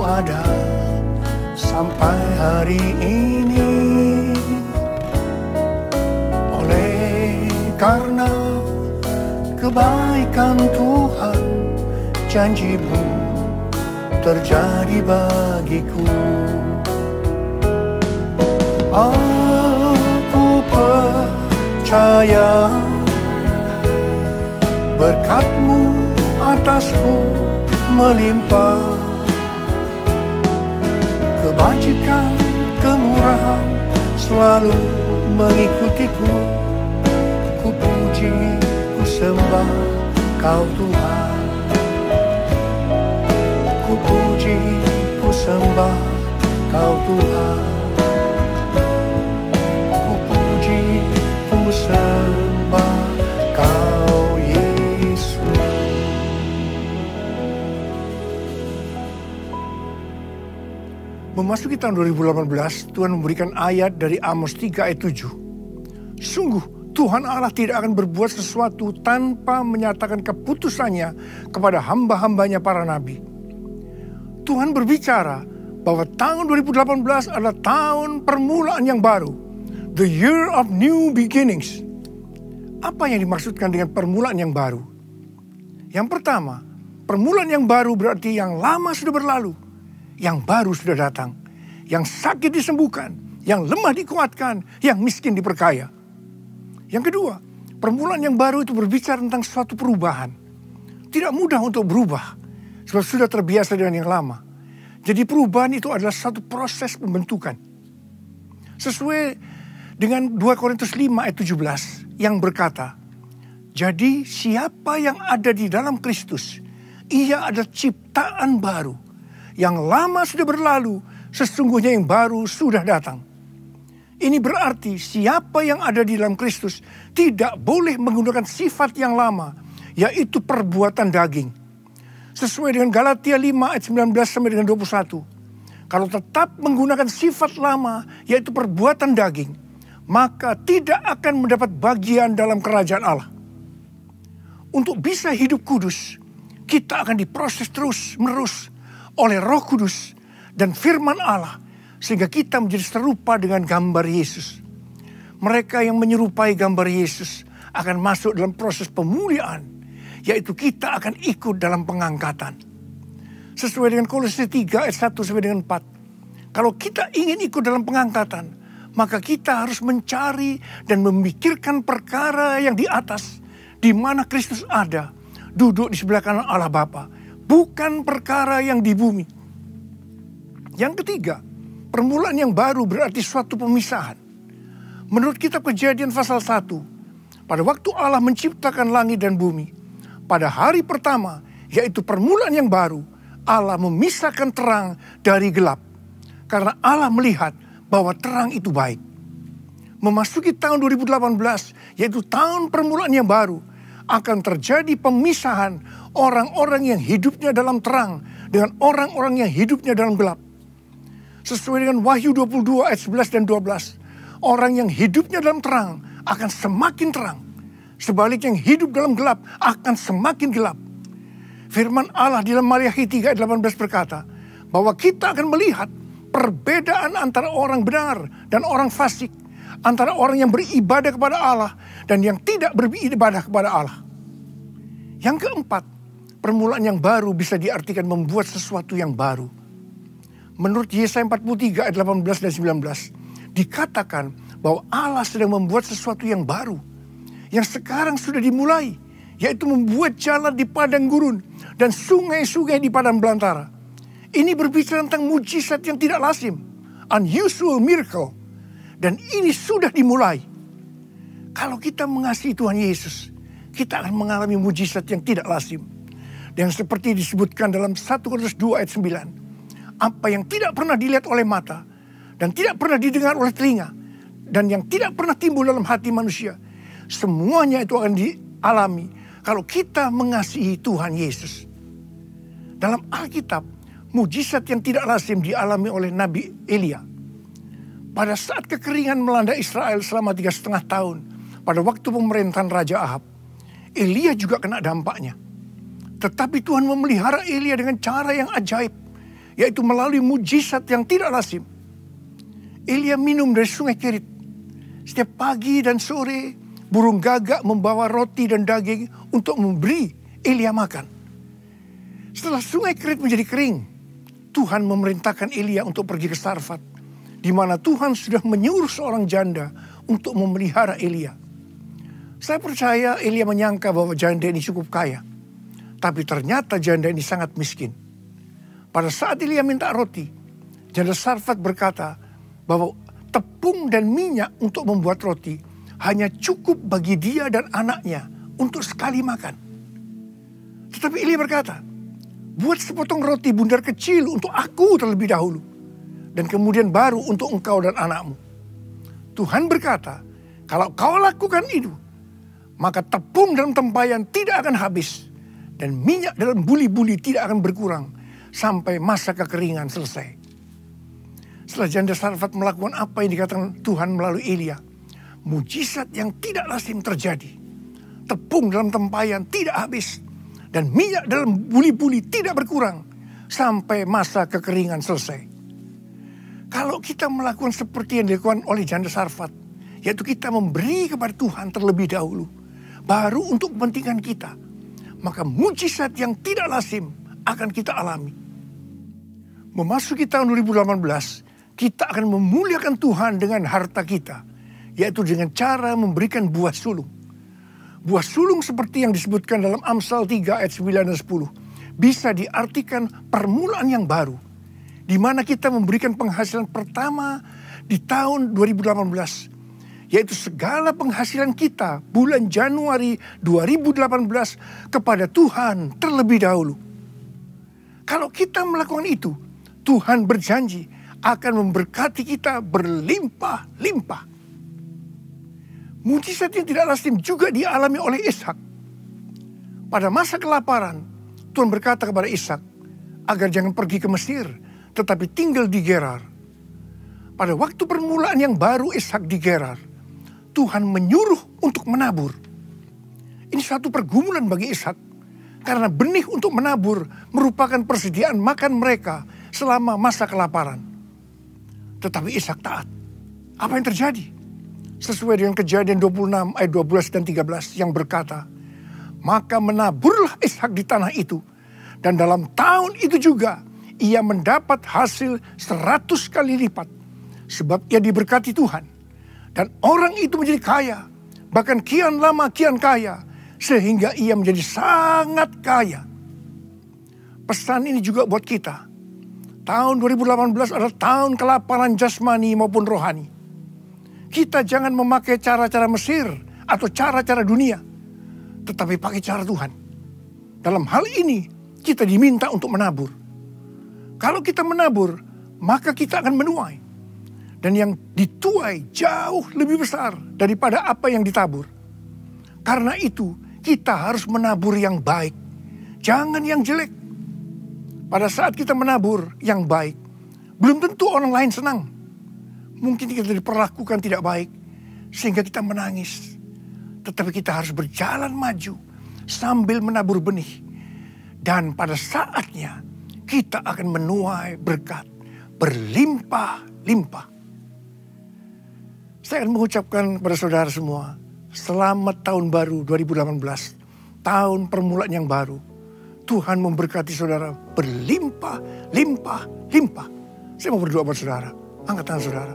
ada sampai hari ini. Oleh karena kebaikan Tuhan, janji-Mu terjadi bagiku. Aku percaya berkat-Mu atasku melimpah. Kebajikan, kemurahan selalu mengikutiku. Ku puji, ku sembah Kau Tuhan. Ku puji, ku sembah Kau Tuhan. Ku puji, ku sembah Kau Yesus. Memasuki tahun 2018, Tuhan memberikan ayat dari Amos 3 ayat 7. Sungguh, Tuhan Allah tidak akan berbuat sesuatu tanpa menyatakan keputusannya kepada hamba-hambanya para nabi. Tuhan berbicara bahwa tahun 2018 adalah tahun permulaan yang baru. The year of new beginnings. Apa yang dimaksudkan dengan permulaan yang baru? Yang pertama, permulaan yang baru berarti yang lama sudah berlalu. Yang baru sudah datang. Yang sakit disembuhkan. Yang lemah dikuatkan. Yang miskin diperkaya. Yang kedua, permulaan yang baru itu berbicara tentang suatu perubahan. Tidak mudah untuk berubah, sebab sudah terbiasa dengan yang lama. Jadi perubahan itu adalah satu proses pembentukan. Sesuai dengan 2 Korintus 5 ayat 17 yang berkata, jadi siapa yang ada di dalam Kristus, ia adalah ciptaan baru. Yang lama sudah berlalu, sesungguhnya yang baru sudah datang. Ini berarti siapa yang ada di dalam Kristus tidak boleh menggunakan sifat yang lama, yaitu perbuatan daging. Sesuai dengan Galatia 5 ayat 19 sampai dengan 21. Kalau tetap menggunakan sifat lama, yaitu perbuatan daging, maka tidak akan mendapat bagian dalam kerajaan Allah. Untuk bisa hidup kudus, kita akan diproses terus-menerus oleh Roh Kudus dan firman Allah, sehingga kita menjadi serupa dengan gambar Yesus. Mereka yang menyerupai gambar Yesus akan masuk dalam proses pemuliaan, yaitu kita akan ikut dalam pengangkatan. Sesuai dengan Kolose 3 ayat 1 sampai dengan 4. Kalau kita ingin ikut dalam pengangkatan, maka kita harus mencari dan memikirkan perkara yang di atas, di mana Kristus ada, duduk di sebelah kanan Allah Bapa, bukan perkara yang di bumi. Yang ketiga, permulaan yang baru berarti suatu pemisahan. Menurut kitab Kejadian pasal 1, pada waktu Allah menciptakan langit dan bumi, pada hari pertama, yaitu permulaan yang baru, Allah memisahkan terang dari gelap. Karena Allah melihat bahwa terang itu baik. Memasuki tahun 2018, yaitu tahun permulaan yang baru, akan terjadi pemisahan orang-orang yang hidupnya dalam terang dengan orang-orang yang hidupnya dalam gelap. Sesuai dengan Wahyu 22 ayat 11 dan 12. Orang yang hidupnya dalam terang akan semakin terang. Sebaliknya yang hidup dalam gelap akan semakin gelap. Firman Allah di dalam Maliaki 3 ayat 18 berkata, bahwa kita akan melihat perbedaan antara orang benar dan orang fasik. Antara orang yang beribadah kepada Allah dan yang tidak beribadah kepada Allah. Yang keempat, permulaan yang baru bisa diartikan membuat sesuatu yang baru. Menurut Yesaya 43 ayat 18 dan 19, dikatakan bahwa Allah sedang membuat sesuatu yang baru, yang sekarang sudah dimulai, yaitu membuat jalan di padang gurun dan sungai-sungai di padang belantara. Ini berbicara tentang mujizat yang tidak lazim, unusual miracle, dan ini sudah dimulai. Kalau kita mengasihi Tuhan Yesus, kita akan mengalami mujizat yang tidak lazim. Dan seperti disebutkan dalam 1 Korintus 2 ayat 9. Apa yang tidak pernah dilihat oleh mata, dan tidak pernah didengar oleh telinga, dan yang tidak pernah timbul dalam hati manusia, semuanya itu akan dialami kalau kita mengasihi Tuhan Yesus. Dalam Alkitab, mujizat yang tidak lazim dialami oleh Nabi Elia. Pada saat kekeringan melanda Israel selama 3,5 tahun, pada waktu pemerintahan Raja Ahab, Elia juga kena dampaknya. Tetapi Tuhan memelihara Elia dengan cara yang ajaib, yaitu melalui mujizat yang tidak lazim. Elia minum dari sungai Kerit. Setiap pagi dan sore, burung gagak membawa roti dan daging untuk memberi Elia makan. Setelah sungai Kerit menjadi kering, Tuhan memerintahkan Elia untuk pergi ke Sarfat, di mana Tuhan sudah menyuruh seorang janda untuk memelihara Elia. Saya percaya Elia menyangka bahwa janda ini cukup kaya, tapi ternyata janda ini sangat miskin. Pada saat Elia minta roti, janda Sarfat berkata bahwa tepung dan minyak untuk membuat roti hanya cukup bagi dia dan anaknya untuk sekali makan. Tetapi Elia berkata, buat sepotong roti bundar kecil untuk aku terlebih dahulu, dan kemudian baru untuk engkau dan anakmu. Tuhan berkata, kalau kau lakukan itu, maka tepung dalam tempayan tidak akan habis, dan minyak dalam buli-buli tidak akan berkurang sampai masa kekeringan selesai. Setelah janda Sarfat melakukan apa yang dikatakan Tuhan melalui Elia, mujizat yang tidak lazim terjadi. Tepung dalam tempayan tidak habis, dan minyak dalam buli-buli tidak berkurang sampai masa kekeringan selesai. Kalau kita melakukan seperti yang dilakukan oleh janda Sarfat, yaitu kita memberi kepada Tuhan terlebih dahulu, baru untuk kepentingan kita, maka mujizat yang tidak lazim akan kita alami. Memasuki tahun 2018, kita akan memuliakan Tuhan dengan harta kita, yaitu dengan cara memberikan buah sulung. Buah sulung seperti yang disebutkan dalam Amsal 3 ayat 9 dan 10, bisa diartikan permulaan yang baru, di mana kita memberikan penghasilan pertama di tahun 2018, yaitu segala penghasilan kita bulan Januari 2018 kepada Tuhan terlebih dahulu. Kalau kita melakukan itu, Tuhan berjanji akan memberkati kita berlimpah-limpah. Mujizat yang tidak lazim juga dialami oleh Ishak. Pada masa kelaparan, Tuhan berkata kepada Ishak agar jangan pergi ke Mesir, tetapi tinggal di Gerar. Pada waktu permulaan yang baru Ishak di Gerar, Tuhan menyuruh untuk menabur. Ini suatu pergumulan bagi Ishak, karena benih untuk menabur merupakan persediaan makan mereka selama masa kelaparan. Tetapi Ishak taat. Apa yang terjadi? Sesuai dengan Kejadian 26 ayat 12 dan 13 yang berkata, maka menaburlah Ishak di tanah itu, dan dalam tahun itu juga ia mendapat hasil 100 kali lipat, sebab ia diberkati Tuhan. Dan orang itu menjadi kaya, bahkan kian lama kian kaya, sehingga ia menjadi sangat kaya. Pesan ini juga buat kita. Tahun 2018 adalah tahun kelaparan jasmani maupun rohani. Kita jangan memakai cara-cara Mesir atau cara-cara dunia, tetapi pakai cara Tuhan. Dalam hal ini, kita diminta untuk menabur. Kalau kita menabur, maka kita akan menuai. Dan yang dituai jauh lebih besar daripada apa yang ditabur. Karena itu, kita harus menabur yang baik, jangan yang jelek. Pada saat kita menabur yang baik, belum tentu orang lain senang. Mungkin kita diperlakukan tidak baik, sehingga kita menangis. Tetapi kita harus berjalan maju sambil menabur benih. Dan pada saatnya, kita akan menuai berkat berlimpah-limpah. Saya akan mengucapkan kepada saudara semua, selamat tahun baru 2018, tahun permulaan yang baru. Tuhan memberkati saudara berlimpah, limpah, limpah. Saya mau berdoa buat saudara. Angkat tangan saudara.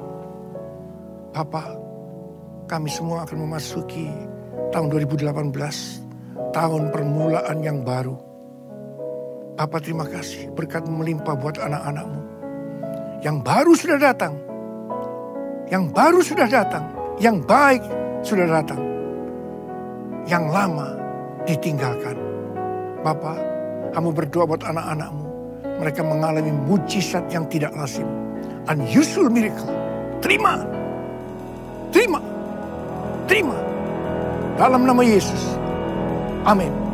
Bapa, kami semua akan memasuki tahun 2018, tahun permulaan yang baru. Bapa, terima kasih berkat melimpah buat anak-anak-Mu. Yang baru sudah datang. Yang baru sudah datang. Yang baik sudah datang. Yang lama ditinggalkan. Bapa, kamu berdoa buat anak-anak-Mu. Mereka mengalami mujizat yang tidak lazim. Unusual miracle. Terima. Terima. Terima. Dalam nama Yesus. Amin.